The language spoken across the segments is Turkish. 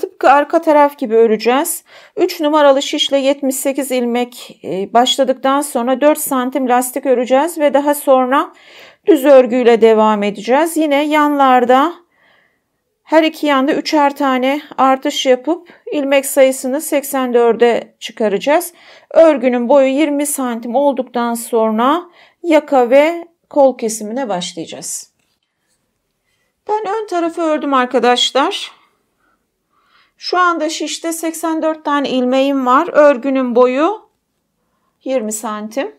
tıpkı arka taraf gibi öreceğiz. 3 numaralı şişle 78 ilmek başladıktan sonra 4 santim lastik öreceğiz ve daha sonra düz örgüyle devam edeceğiz. Yine yanlarda her iki yanda 3'er tane artış yapıp ilmek sayısını 84'e çıkaracağız. Örgünün boyu 20 santim olduktan sonra yaka ve kol kesimine başlayacağız. Ben ön tarafı ördüm arkadaşlar. Şu anda şişte 84 tane ilmeğim var. Örgünün boyu 20 santim.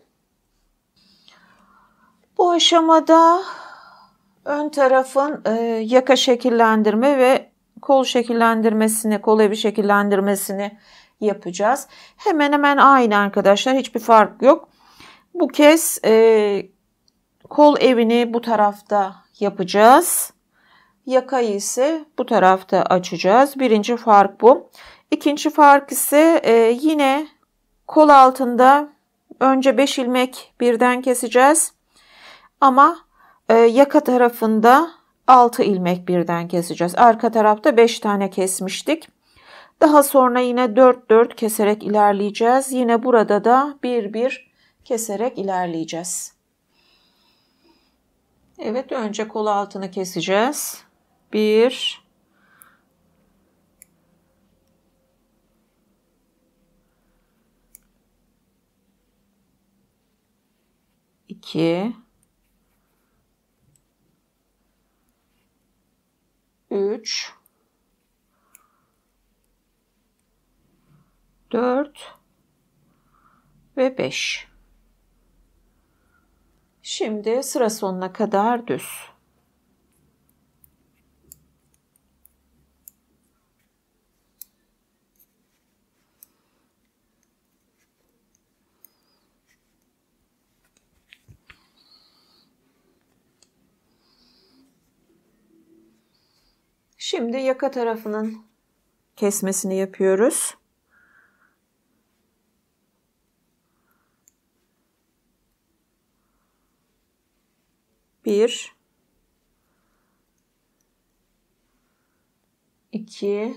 Bu aşamada ön tarafın yaka şekillendirme ve kol şekillendirmesini, kol evi şekillendirmesini yapacağız. Hemen hemen aynı arkadaşlar. Hiçbir fark yok. Bu kez kol evini bu tarafta yapacağız. Yakayı ise bu tarafta açacağız. Birinci fark bu. İkinci fark ise yine kol altında önce 5 ilmek birden keseceğiz. Ama yaka tarafında 6 ilmek birden keseceğiz. Arka tarafta 5 tane kesmiştik. Daha sonra yine 4-4 keserek ilerleyeceğiz. Yine burada da 1-1 keserek ilerleyeceğiz. Evet, önce kol altını keseceğiz. 1 2 3 4 ve 5. Şimdi sıra sonuna kadar düz. Şimdi yaka tarafının kesmesini yapıyoruz. Bir, 2,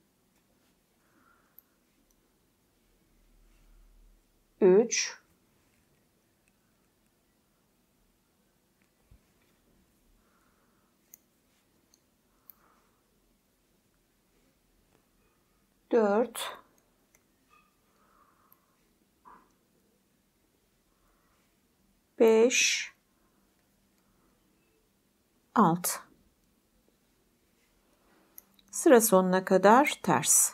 3, 4, 5, 6. Sıra sonuna kadar ters.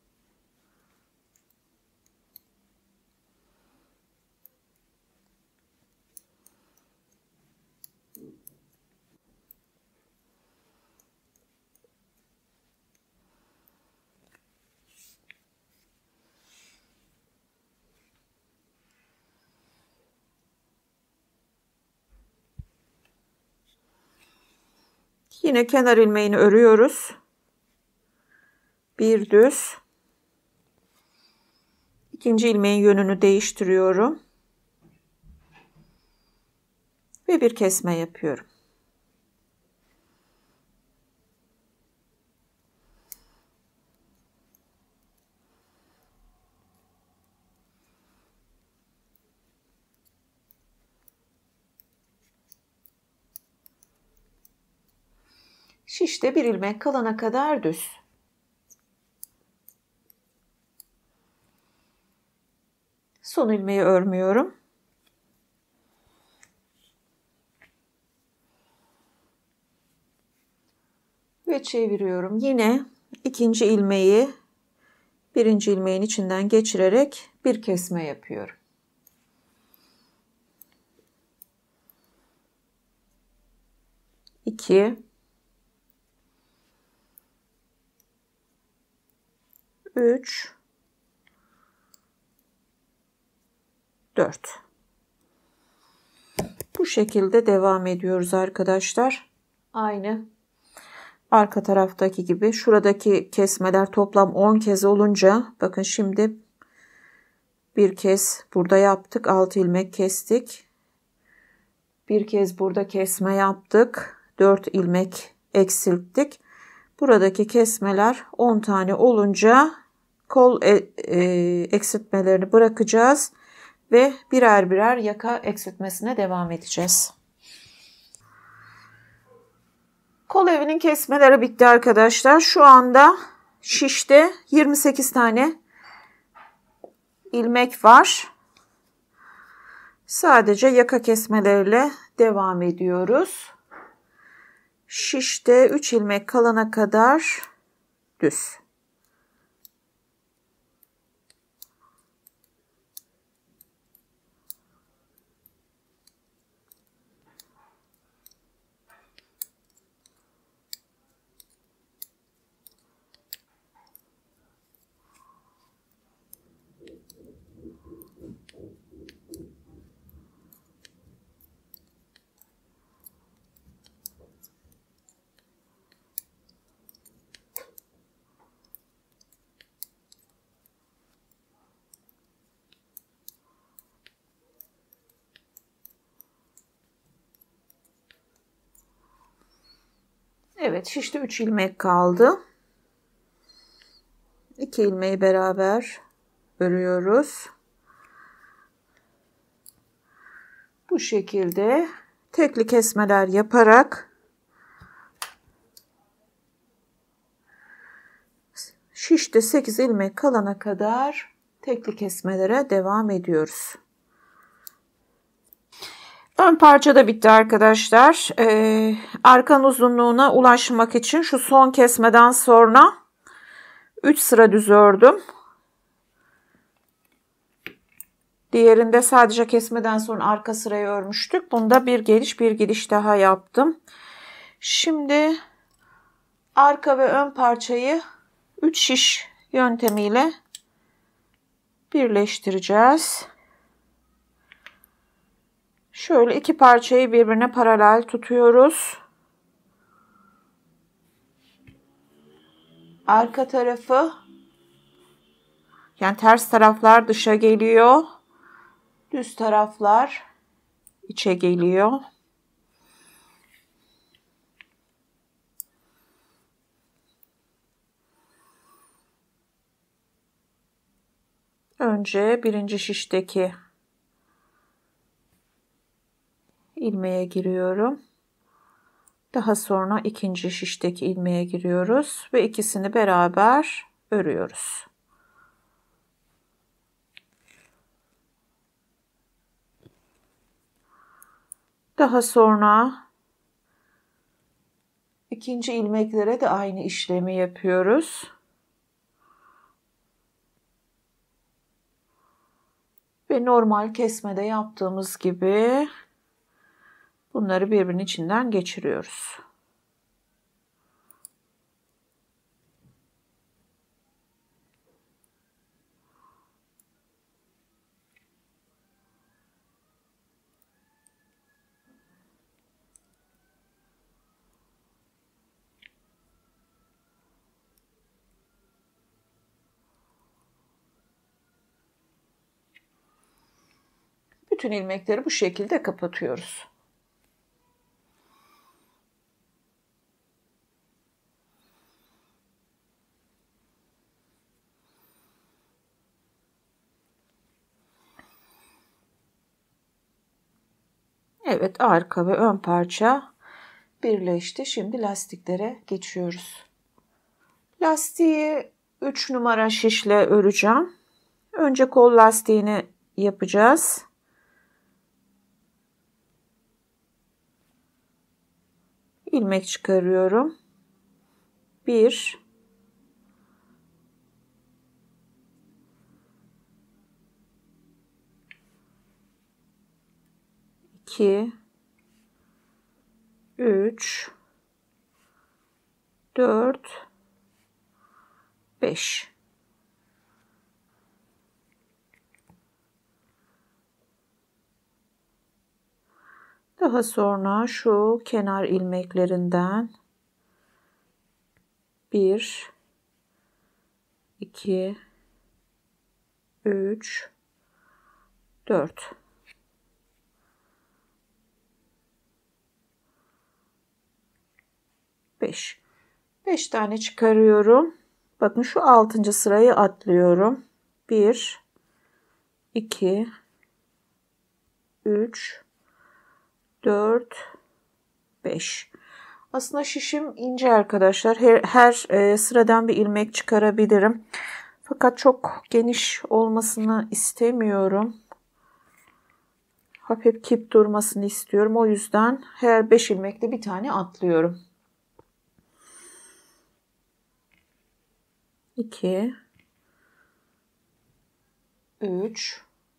Yine kenar ilmeğini örüyoruz. Bir düz. İkinci ilmeğin yönünü değiştiriyorum. Ve bir kesme yapıyorum. Şişte bir ilmek kalana kadar düz. Son ilmeği örmüyorum. Ve çeviriyorum. Yine ikinci ilmeği birinci ilmeğin içinden geçirerek bir kesme yapıyorum. İki, 3, 4. Bu şekilde devam ediyoruz arkadaşlar. Aynı arka taraftaki gibi. Şuradaki kesmeler toplam 10 kez olunca bakın şimdi bir kez burada yaptık. 6 ilmek kestik. Bir kez burada kesme yaptık. 4 ilmek eksilttik. Buradaki kesmeler 10 tane olunca kol eksiltmelerini bırakacağız ve birer birer yaka eksiltmesine devam edeceğiz. Kol evinin kesmeleri bitti arkadaşlar. Şu anda şişte 28 tane ilmek var. Sadece yaka kesmeleriyle devam ediyoruz. Şişte 3 ilmek kalana kadar düz. Evet, şişte 3 ilmek kaldı. 2 ilmeği beraber örüyoruz. Bu şekilde tekli kesmeler yaparak şişte 8 ilmek kalana kadar tekli kesmelere devam ediyoruz. Ön parça da bitti arkadaşlar. Arkan uzunluğuna ulaşmak için şu son kesmeden sonra 3 sıra düz ördüm. Diğerinde sadece kesmeden sonra arka sırayı örmüştük. Bunda bir geliş bir gidiş daha yaptım. Şimdi arka ve ön parçayı 3 şiş yöntemiyle birleştireceğiz. Şöyle iki parçayı birbirine paralel tutuyoruz. Arka tarafı, yani ters taraflar dışa geliyor. Düz taraflar içe geliyor. Önce birinci şişteki ilmeğe giriyorum. Daha sonra ikinci şişteki ilmeğe giriyoruz ve ikisini beraber örüyoruz. Daha sonra ikinci ilmeklere de aynı işlemi yapıyoruz. Ve normal kesmede yaptığımız gibi bunları birbirinin içinden geçiriyoruz. Bütün ilmekleri bu şekilde kapatıyoruz. Evet, arka ve ön parça birleşti. Şimdi lastiklere geçiyoruz. Lastiği 3 numara şişle öreceğim. Önce kol lastiğini yapacağız. İlmek çıkarıyorum. 1 2 3 4 5. Daha sonra şu kenar ilmeklerinden 1 2 3 4 5. 5 tane çıkarıyorum. Bakın şu 6. sırayı atlıyorum. 1 2 3 4 5. Aslında şişim ince arkadaşlar. Her sıradan bir ilmek çıkarabilirim. Fakat çok geniş olmasını istemiyorum. Hafif kip durmasını istiyorum. O yüzden her 5 ilmekte bir tane atlıyorum. 2 3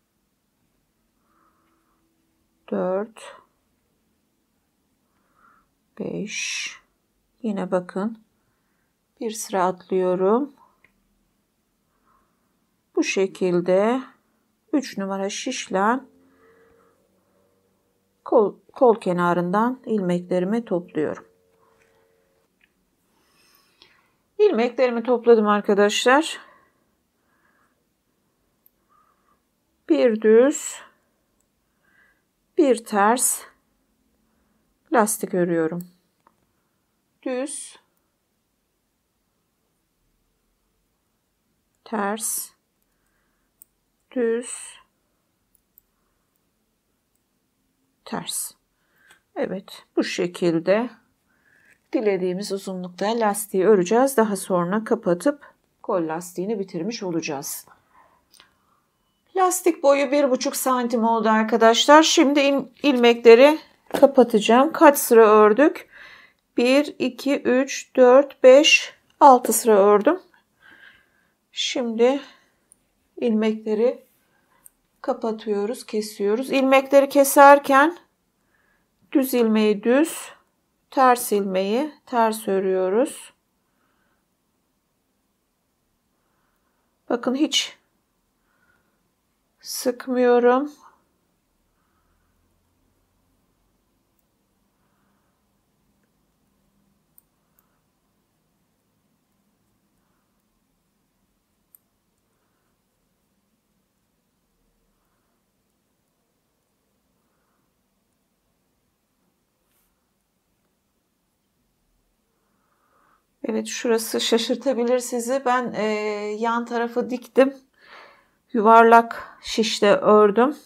4 5. Yine bakın. Bir sıra atlıyorum. Bu şekilde 3 numara şişle kol kenarından ilmeklerimi topluyorum. İlmeklerimi topladım arkadaşlar. Bir düz, bir ters lastik örüyorum. Düz, ters, düz, ters. Evet, bu şekilde dilediğimiz uzunlukta lastiği öreceğiz. Daha sonra kapatıp kol lastiğini bitirmiş olacağız. Lastik boyu 1,5 santim oldu arkadaşlar. Şimdi ilmekleri kapatacağım. Kaç sıra ördük? 1, 2, 3, 4, 5, 6 sıra ördüm. Şimdi ilmekleri kapatıyoruz, kesiyoruz. İlmekleri keserken düz ilmeği düz, ters ilmeği ters örüyoruz. Bakın hiç sıkmıyorum. Evet, şurası şaşırtabilir sizi. Ben yan tarafı diktim. Yuvarlak şişle ördüm.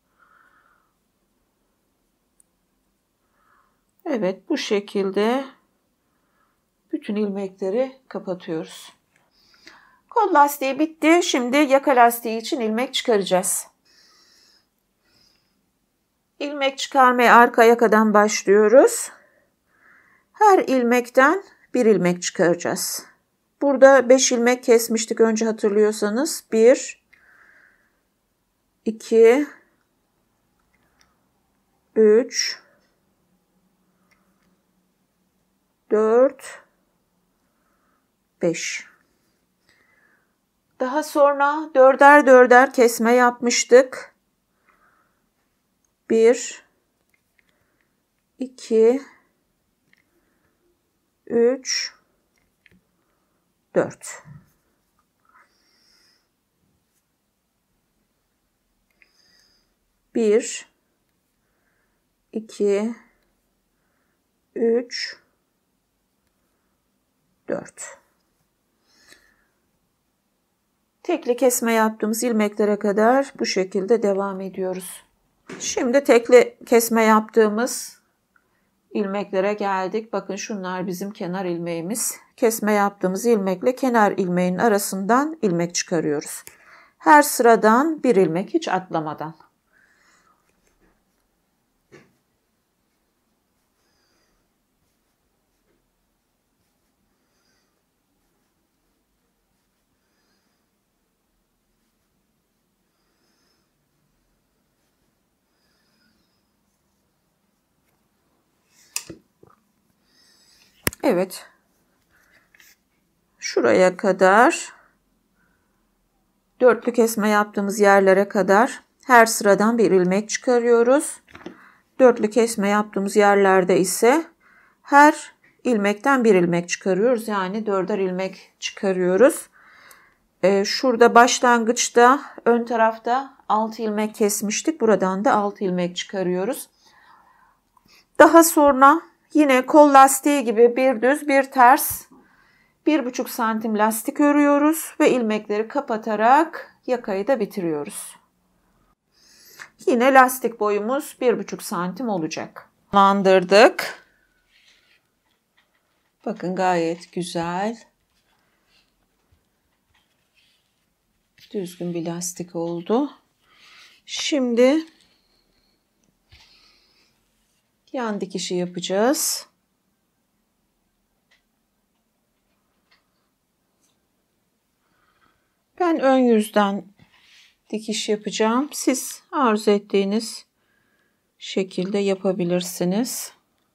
Evet, bu şekilde bütün ilmekleri kapatıyoruz. Kol lastiği bitti. Şimdi yaka lastiği için ilmek çıkaracağız. İlmek çıkarmaya arka yakadan başlıyoruz. Her ilmekten bir ilmek çıkaracağız. Burada 5 ilmek kesmiştik önce hatırlıyorsanız. 1 2 3 4 5. Daha sonra dörder dörder kesme yapmıştık. 1 2 3 4. Bir, iki, üç, 4. Tekli kesme yaptığımız ilmeklere kadar bu şekilde devam ediyoruz. Şimdi tekli kesme yaptığımız ilmeklere geldik. Bakın şunlar bizim kenar ilmeğimiz. Kesme yaptığımız ilmekle kenar ilmeğin arasından ilmek çıkarıyoruz. Her sıradan bir ilmek hiç atlamadan. Evet. Şuraya kadar dörtlü kesme yaptığımız yerlere kadar her sıradan bir ilmek çıkarıyoruz. Dörtlü kesme yaptığımız yerlerde ise her ilmekten bir ilmek çıkarıyoruz. Yani dörder ilmek çıkarıyoruz. Şurada başlangıçta ön tarafta 6 ilmek kesmiştik. Buradan da 6 ilmek çıkarıyoruz. Daha sonra yine kol lastiği gibi bir düz bir ters 1,5 santim lastik örüyoruz ve ilmekleri kapatarak yakayı da bitiriyoruz. Yine lastik boyumuz 1,5 santim olacak. Bandırdık. Bakın gayet güzel. Düzgün bir lastik oldu. Şimdi yan dikişi yapacağız. Ben ön yüzden dikiş yapacağım. Siz arzu ettiğiniz şekilde yapabilirsiniz.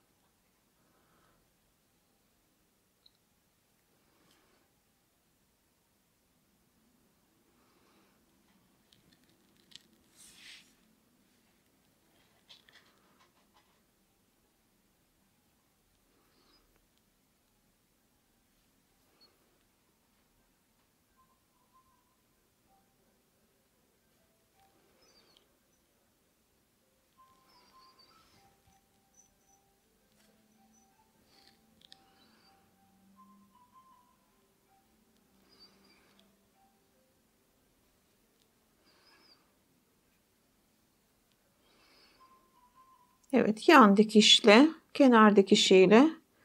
Evet, yan dikişle kenar dikişiyle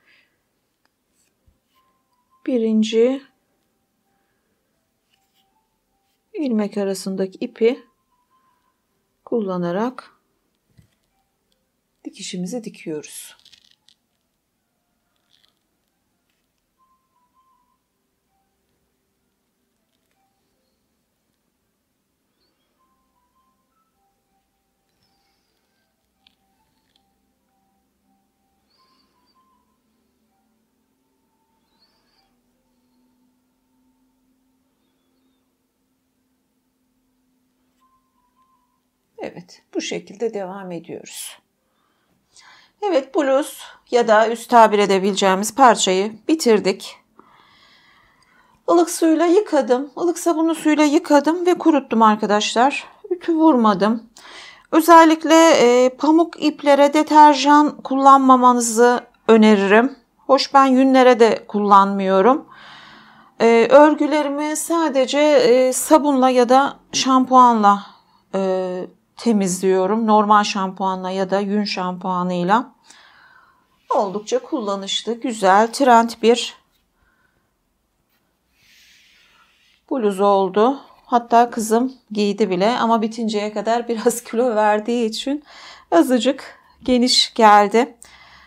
birinci ilmek arasındaki ipi kullanarak dikişimizi dikiyoruz. Evet, bu şekilde devam ediyoruz. Evet, bluz ya da üst tabir edebileceğimiz parçayı bitirdik. Ilık suyla yıkadım. Ilık sabunlu suyla yıkadım ve kuruttum arkadaşlar. Ütü vurmadım. Özellikle pamuk iplere deterjan kullanmamanızı öneririm. Hoş, ben yünlere de kullanmıyorum. Örgülerimi sadece sabunla ya da şampuanla temizliyorum. Normal şampuanla ya da yün şampuanıyla. Oldukça kullanışlı, güzel, trend bir bluz oldu. Hatta kızım giydi bile ama bitinceye kadar biraz kilo verdiği için azıcık geniş geldi.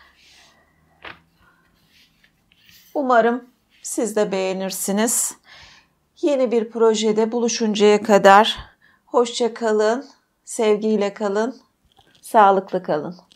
Umarım siz de beğenirsiniz. Yeni bir projede buluşuncaya kadar hoşça kalın, sevgiyle kalın, sağlıklı kalın.